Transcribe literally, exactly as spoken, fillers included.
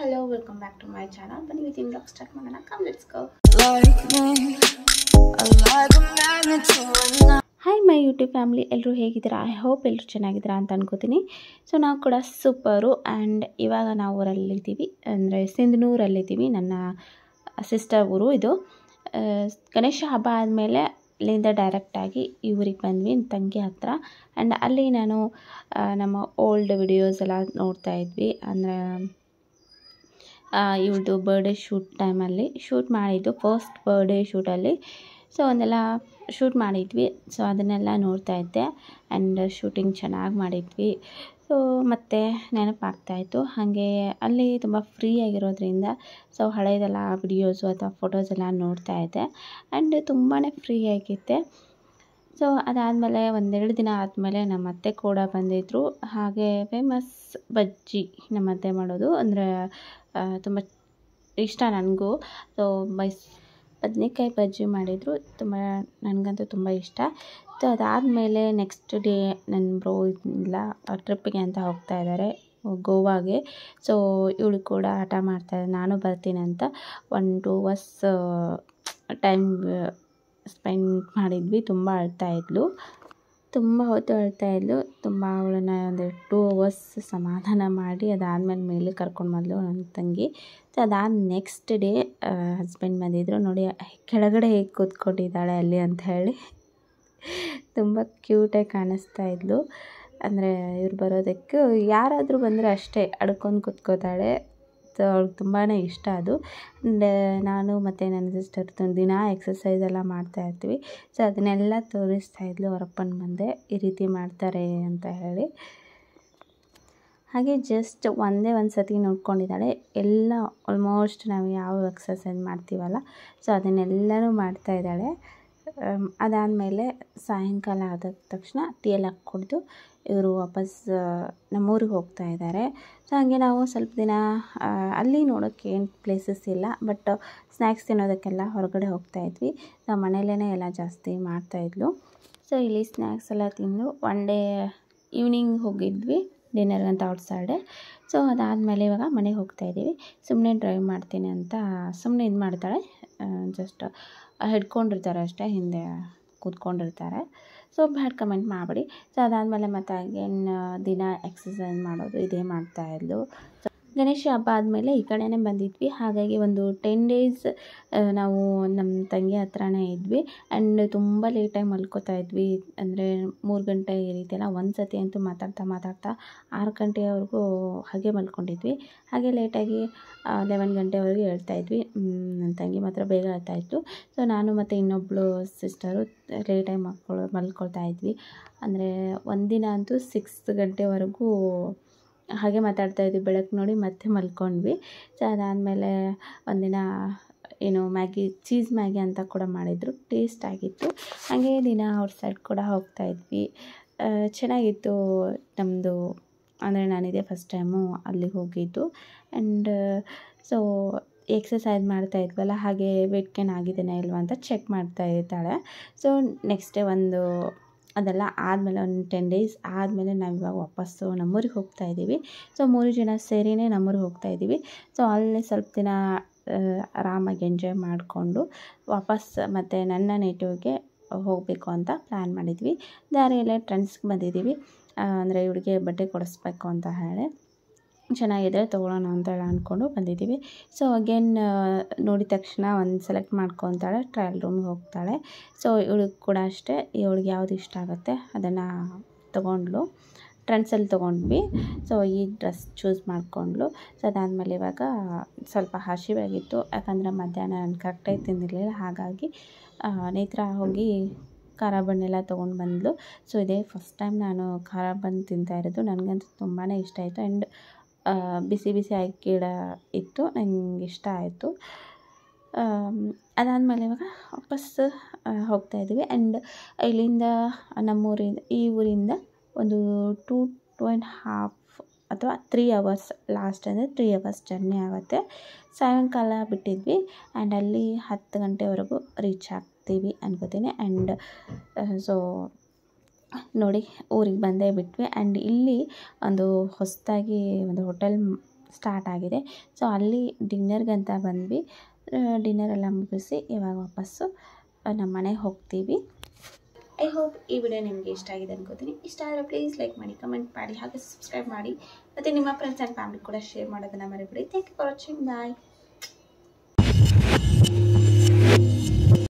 hello, welcome back to my channel. But with in vlog start ಮಾಡೋಣ. Come, let's go. Hi my YouTube family, ಎಲ್ಲರೂ ಹೇಗಿದ್ದೀರಾ? I hope ಎಲ್ಲರೂ ಚೆನ್ನಾಗಿದ್ದೀರಾ ಅಂತ ಅನ್ಕೋತೀನಿ. ಸೊ ನಾವು ಕೂಡ ಸೂಪರು. ಆ್ಯಂಡ್ ಇವಾಗ ನಾವು ಊರಲ್ಲಿದ್ದೀವಿ, ಅಂದರೆ ಸಿಂಧನೂರಲ್ಲಿದ್ದೀವಿ. ನನ್ನ ಸಿಸ್ಟರ್ ಊರು ಇದು. ಗಣೇಶ ಹಬ್ಬ ಆದಮೇಲೆ ಅಲ್ಲಿಂದ ಡೈರೆಕ್ಟಾಗಿ ಈ ಊರಿಗೆ ಬಂದ್ವಿ, ನನ್ನ ತಂಗಿ ಹತ್ರ. ಆ್ಯಂಡ್ ಅಲ್ಲಿ ನಾನು ನಮ್ಮ ಓಲ್ಡ್ ವಿಡಿಯೋಸ್ ಎಲ್ಲ ನೋಡ್ತಾ ಇದ್ವಿ. ಅಂದರೆ ಇವಳದು ಬರ್ಡೇ ಶೂಟ್ ಟೈಮಲ್ಲಿ ಶೂಟ್ ಮಾಡಿದ್ದು, ಫಸ್ಟ್ ಬರ್ಡೇ ಶೂಟಲ್ಲಿ. ಸೊ ಒಂದೆಲ್ಲ ಶೂಟ್ ಮಾಡಿದ್ವಿ. ಸೊ ಅದನ್ನೆಲ್ಲ ನೋಡ್ತಾ ಇದ್ದೆ. ಆ್ಯಂಡ್ ಶೂಟಿಂಗ್ ಚೆನ್ನಾಗಿ ಮಾಡಿದ್ವಿ. ಸೊ ಮತ್ತು ನೆನಪಾಗ್ತಾಯಿತ್ತು. ಹಾಗೆ ಅಲ್ಲಿ ತುಂಬ ಫ್ರೀ ಆಗಿರೋದ್ರಿಂದ ಸೊ ಹಳೆಯದೆಲ್ಲ ವಿಡಿಯೋಸು ಅಥವಾ ಫೋಟೋಸ್ ಎಲ್ಲ ನೋಡ್ತಾ ಇದ್ದೆ. ಆ್ಯಂಡ್ ತುಂಬಾ ಫ್ರೀ ಆಗಿದ್ದೆ. ಸೊ ಅದಾದಮೇಲೆ ಒಂದೆರಡು ದಿನ ಆದಮೇಲೆ ನಮ್ಮ ಅತ್ತೆ ಕೂಡ ಬಂದಿದ್ದರು. ಹಾಗೆ ಫೇಮಸ್ ಬಜ್ಜಿ ನಮ್ಮ ಅತ್ತೆ ಮಾಡೋದು, ಅಂದರೆ ತುಂಬ ಇಷ್ಟ ನನಗೂ. ಸೊ ಮೈಸ್ ಬದನೆಕಾಯಿ ಬಜ್ಜಿ ಮಾಡಿದರು, ತುಂಬ ನನಗಂತೂ ತುಂಬ ಇಷ್ಟ. ಸೊ ಅದಾದಮೇಲೆ ನೆಕ್ಸ್ಟ್ ಡೇ ನನ್ನ ಬ್ರೋ ಇಲ್ಲ ಟ್ರಿಪ್ಪಿಗೆ ಅಂತ ಹೋಗ್ತಾ ಇದ್ದಾರೆ ಗೋವಾಗೆ. ಸೊ ಇವಳು ಕೂಡ ಹಠ ಮಾಡ್ತಾಯಿದ್ದೆ, ನಾನು ಬರ್ತೀನಿ ಅಂತ. One two hours time spend ಮಾಡಿದ್ವಿ. ತುಂಬ ಅಳ್ತಾಯಿದ್ಲು, ತುಂಬ ಹೊತ್ತು ಅಳ್ತಾಯಿದ್ಲು. ತುಂಬ ಅವಳನ್ನು ಒಂದು ಟೂ ಅವರ್ಸ್ ಸಮಾಧಾನ ಮಾಡಿ ಅದಾದಮೇಲೆ ಮೇಲೆ ಕರ್ಕೊಂಡು ಬಂದಳು ನನ್ನ ತಂಗಿ. ಸೊ ಅದಾದ ನೆಕ್ಸ್ಟ್ ಡೇ ಹಸ್ಬೆಂಡ್ ಬಂದಿದ್ದರು. ನೋಡಿ ಕೆಳಗಡೆ ಹೇಗೆ ಕೂತ್ಕೊಂಡಿದ್ದಾಳೆ ಅಲ್ಲಿ ಅಂತ ಹೇಳಿ, ತುಂಬ ಕ್ಯೂಟಾಗಿ ಕಾಣಿಸ್ತಾ ಇದ್ಲು. ಅಂದರೆ ಇವ್ರು ಬರೋದಕ್ಕೆ ಯಾರಾದರೂ ಬಂದರೆ ಅಷ್ಟೇ ಅಡ್ಕೊಂಡು ಕೂತ್ಕೋತಾಳೆ. ಸೊ ಅವ್ಳಿಗೆ ತುಂಬಾ ಇಷ್ಟ ಅದು. ಆ್ಯಂಡ್ ನಾನು ಮತ್ತು ನನ್ನ ಸಿಸ್ಟರ್ ದಿನ ಎಕ್ಸಸೈಸ್ ಎಲ್ಲ ಮಾಡ್ತಾಯಿರ್ತೀವಿ. ಸೊ ಅದನ್ನೆಲ್ಲ ತೋರಿಸ್ತಾ ಇದ್ಲು ಅವರಪ್ಪನ ಮುಂದೆ, ಈ ರೀತಿ ಮಾಡ್ತಾರೆ ಅಂತ ಹೇಳಿ. ಹಾಗೆ ಜಸ್ಟ್ ಒಂದೇ ಒಂದು ಸತಿ ನೋಡ್ಕೊಂಡಿದ್ದಾಳೆ. ಎಲ್ಲ ಆಲ್ಮೋಸ್ಟ್ ನಾವು ಯಾವ ಎಕ್ಸಸೈಸ್ ಮಾಡ್ತೀವಲ್ಲ, ಸೊ ಅದನ್ನೆಲ್ಲನೂ ಮಾಡ್ತಾಯಿದ್ದಾಳೆ. ಅದಾದಮೇಲೆ ಸಾಯಂಕಾಲ ಆದ ತಕ್ಷಣ ಟೀ ಎಲ್ಲ ಕುಡಿದು ಇವರು ವಾಪಸ್ ನಮ್ಮೂರಿಗೆ ಹೋಗ್ತಾ ಇದ್ದಾರೆ. ಸೊ ಹಾಗೆ ನಾವು ಸ್ವಲ್ಪ ದಿನ ಅಲ್ಲಿ ನೋಡೋಕ್ಕೆ ಏನು ಪ್ಲೇಸಸ್ ಇಲ್ಲ, ಬಟ್ ಸ್ನ್ಯಾಕ್ಸ್ ತಿನ್ನೋದಕ್ಕೆಲ್ಲ ಹೊರಗಡೆ ಹೋಗ್ತಾಯಿದ್ವಿ. ನಾವು ಮನೇಲೇ ಎಲ್ಲ ಜಾಸ್ತಿ ಮಾಡ್ತಾಯಿದ್ಲು. ಸೊ ಇಲ್ಲಿ ಸ್ನ್ಯಾಕ್ಸ್ ಎಲ್ಲ ತಿಂದು ಒನ್ ಡೇ ಈವ್ನಿಂಗ್ ಹೋಗಿದ್ವಿ ಡಿನ್ನರ್ಗಂತ ಔಟ್ಸೈಡೆ. ಸೊ ಅದಾದಮೇಲೆ ಇವಾಗ ಮನೆಗೆ ಹೋಗ್ತಾಯಿದ್ದೀವಿ. ಸುಮ್ಮನೆ ಡ್ರೈವ್ ಮಾಡ್ತೀನಿ ಅಂತ ಸುಮ್ಮನೆ ಇದು ಮಾಡ್ತಾಳೆ, ಜಸ್ಟ್ ಹಿಡ್ಕೊಂಡಿರ್ತಾರೆ ಅಷ್ಟೇ, ಹಿಂದೆ ಕೂತ್ಕೊಂಡಿರ್ತಾರೆ. ಸೊ ಬ್ಯಾಡ್ ಕಮೆಂಟ್ ಮಾಡಬೇಡಿ. ಸೊ ಅದಾದಮೇಲೆ ಮತ್ತು ಅಗೇನ್ ದಿನ ಎಕ್ಸಸೈಸ್ ಮಾಡೋದು ಇದೇ ಮಾಡ್ತಾಯಿದ್ಲು. ಸೊ ಗಣೇಶ ಹಬ್ಬ ಆದಮೇಲೆ ಈ ಕಡೆನೇ ಬಂದಿದ್ವಿ. ಹಾಗಾಗಿ ಒಂದು ಟೆನ್ ಡೇಸ್ ನಾವು ನಮ್ಮ ತಂಗಿ ಹತ್ರನೇ ಇದ್ವಿ. ಆ್ಯಂಡ್ ತುಂಬ ಲೇಟಾಗಿ ಮಲ್ಕೋತಾ ಇದ್ವಿ. ಅಂದರೆ ಮೂರು ಗಂಟೆ ಈ ರೀತಿ ಎಲ್ಲ ಒಂದು ಸತಿ ಅಂತೂ ಮಾತಾಡ್ತಾ ಮಾತಾಡ್ತಾ ಆರು ಗಂಟೆವರೆಗೂ ಹಾಗೆ ಮಲ್ಕೊಂಡಿದ್ವಿ. ಹಾಗೆ ಲೇಟಾಗಿ ಲೆವೆನ್ ಗಂಟೆವರೆಗೂ ಹೇಳ್ತಾಯಿದ್ವಿ. ನನ್ನ ತಂಗಿ ಮಾತ್ರ ಬೇಗ ಹೇಳ್ತಾಯಿತ್ತು. ಸೊ ನಾನು ಮತ್ತು ಇನ್ನೊಬ್ಬಳು ಸಿಸ್ಟರು ಲೇಟಾಗಿ ಮಲ್ಕೊಳ್ ಮಲ್ಕೊಳ್ತಾ ಇದ್ವಿ. ಅಂದರೆ ಒಂದಿನ ಅಂತೂ ಸಿಕ್ಸ್ ಗಂಟೆವರೆಗೂ ಹಾಗೆ ಮಾತಾಡ್ತಾಯಿದ್ವಿ. ಬೆಳಕು ನೋಡಿ ಮತ್ತೆ ಮಲ್ಕೊಂಡ್ವಿ. ಸೊ ಅದಾದಮೇಲೆ ಒಂದಿನ ಏನು ಮ್ಯಾಗಿ ಚೀಸ್ ಮ್ಯಾಗಿ ಅಂತ ಕೂಡ ಮಾಡಿದರು, ಟೇಸ್ಟ್ ಆಗಿತ್ತು. ಹಾಗೆ ದಿನ ಔಟ್ ಸೈಡ್ ಕೂಡ ಹೋಗ್ತಾಯಿದ್ವಿ. ಚೆನ್ನಾಗಿತ್ತು ನಮ್ಮದು. ಅಂದರೆ ನಾನಿದೆ ಫಸ್ಟ್ ಟೈಮು ಅಲ್ಲಿಗೆ ಹೋಗಿದ್ದು. ಆ್ಯಂಡ್ ಸೊ ಎಕ್ಸಸೈಸ್ ಮಾಡ್ತಾಯಿದ್ವಲ್ಲ, ಹಾಗೆ ವೇಟ್ ಗೇನ್ ಆಗಿದ್ದೇನೆ ಇಲ್ವಾ ಅಂತ ಚೆಕ್ ಮಾಡ್ತಾ ಇರ್ತಾಳೆ. ಸೊ ನೆಕ್ಸ್ಟ್ ಡೇ ಒಂದು ಅದೆಲ್ಲ ಆದಮೇಲೆ ಒಂದು ಟೆನ್ ಡೇಸ್ ಆದಮೇಲೆ ನಾವು ಇವಾಗ ವಾಪಸ್ಸು ನಮ್ಮೂರಿಗೆ ಹೋಗ್ತಾಯಿದ್ದೀವಿ. ಸೊ ಮೂರು ಜನ ಸೇರಿನೇ ನಮ್ಮೂರಿಗೆ ಹೋಗ್ತಾಯಿದ್ದೀವಿ. ಸೊ ಅಲ್ಲಿ ಸ್ವಲ್ಪ ದಿನ ಆರಾಮಾಗಿ ಎಂಜಾಯ್ ಮಾಡಿಕೊಂಡು ವಾಪಸ್ ಮತ್ತು ನನ್ನ ನೇಟಿವ್ಗೆ ಹೋಗಬೇಕು ಅಂತ ಪ್ಲ್ಯಾನ್ ಮಾಡಿದ್ವಿ. ದಾರಿಯಲ್ಲೇ ಫ್ರೆಂಡ್ಸ್ಗೆ ಬಂದಿದ್ದೀವಿ. ಅಂದರೆ ಇವಳಿಗೆ ಬಟ್ಟೆ ಕೊಡಿಸ್ಬೇಕು ಅಂತ ಹೇಳಿ, ಚೆನ್ನಾಗಿದೆ ತೊಗೊಳ್ಳೋಣ ಅಂತ ಹೇಳಿ ಅಂದ್ಕೊಂಡು ಬಂದಿದ್ದೀವಿ. ಸೊ ಅಗೇನ್ ನೋಡಿದ ತಕ್ಷಣ ಒಂದು ಸೆಲೆಕ್ಟ್ ಮಾಡ್ಕೊತಾಳೆ, ಟ್ರಯಲ್ ರೂಮಿಗೆ ಹೋಗ್ತಾಳೆ. ಸೊ ಇವಳಿಗೆ ಕೂಡ ಅಷ್ಟೇ, ಇವಳಿಗೆ ಯಾವುದು ಇಷ್ಟ ಆಗುತ್ತೆ ಅದನ್ನು ತೊಗೊಂಡ್ಲು. ಟ್ರೆಂಡ್ಸಲ್ಲಿ ತೊಗೊಂಡ್ವಿ. ಸೊ ಈ ಡ್ರೆಸ್ ಚೂಸ್ ಮಾಡಿಕೊಂಡ್ಲು. ಸೊ ಅದಾದಮೇಲೆ ಇವಾಗ ಸ್ವಲ್ಪ ಹಸಿವಾಗಿತ್ತು, ಯಾಕಂದರೆ ಮಧ್ಯಾಹ್ನ ನಾನು ಕರೆಕ್ಟಾಗಿ ತಿಂದಿರಲಿಲ್ಲ. ಹಾಗಾಗಿ ನೇತ್ರ ಹೋಗಿ ಖಾರ ಬನ್ನೆಲ್ಲ ತೊಗೊಂಡು ಬಂದಳು. ಸೊ ಇದೇ ಫಸ್ಟ್ ಟೈಮ್ ನಾನು ಖಾರ ಬನ್ ತಿಂತಾ ಇರೋದು. ನನಗಂತೂ ತುಂಬಾ ಇಷ್ಟ ಆಯಿತು. ಆ್ಯಂಡ್ ಬಿಸಿ ಬಿಸಿ ಅಕ್ಕಿಡ ಇತ್ತು, ನನಗೆ ಇಷ್ಟ ಆಯಿತು. ಅದಾದಮೇಲೆ ಇವಾಗ ವಾಪಸ್ ಹೋಗ್ತಾಯಿದ್ವಿ. ಆ್ಯಂಡ್ ಇಲ್ಲಿಂದ ನಮ್ಮೂರಿಂದ ಈ ಊರಿಂದ ಒಂದು ಟೂ ಟೂ ಆ್ಯಂಡ್ ಹಾಫ್ ಅಥವಾ ತ್ರೀ ಅವರ್ಸ್, ಲಾಸ್ಟ್ ಅಂದರೆ ತ್ರೀ ಅವರ್ಸ್ ಜರ್ನಿ ಆಗುತ್ತೆ. ಸಾಯಂಕಾಲ ಬಿಟ್ಟಿದ್ವಿ. ಆ್ಯಂಡ್ ಅಲ್ಲಿ ಹತ್ತು ಗಂಟೆವರೆಗೂ ರೀಚ್ ಆಗ್ತೀವಿ ಅನ್ಕೋತೀನಿ. ಆ್ಯಂಡ್ ಸೊ ನೋಡಿ ಊರಿಗೆ ಬಂದೇ ಬಿಟ್ವಿ. ಆ್ಯಂಡ್ ಇಲ್ಲಿ ಒಂದು ಹೊಸದಾಗಿ ಒಂದು ಹೋಟೆಲ್ ಸ್ಟಾರ್ಟ್ ಆಗಿದೆ. ಸೊ ಅಲ್ಲಿ ಡಿನ್ನರ್ಗಂತ ಬಂದ್ವಿ. ಡಿನ್ನರ್ ಎಲ್ಲ ಮುಗಿಸಿ ಇವಾಗ ವಾಪಸ್ಸು ನಮ್ಮ ಮನೆಗೆ ಹೋಗ್ತೀವಿ. ಐ ಹೋಪ್ ಈ ವಿಡಿಯೋ ನಿಮಗೆ ಇಷ್ಟ ಆಗಿದೆ ಅನ್ಕೋತೀನಿ. ಇಷ್ಟ ಆದರೆ ಪ್ಲೀಸ್ ಲೈಕ್ ಮಾಡಿ, ಕಮೆಂಟ್ ಮಾಡಿ, ಹಾಗೆ ಸಬ್ಸ್ಕ್ರೈಬ್ ಮಾಡಿ, ಮತ್ತು ನಿಮ್ಮ ಫ್ರೆಂಡ್ಸ್ ಆ್ಯಂಡ್ ಫ್ಯಾಮಿಲಿ ಕೂಡ ಶೇರ್ ಮಾಡೋದನ್ನು ಮರಿಬೇಡಿ. Thank you for watching. Bye.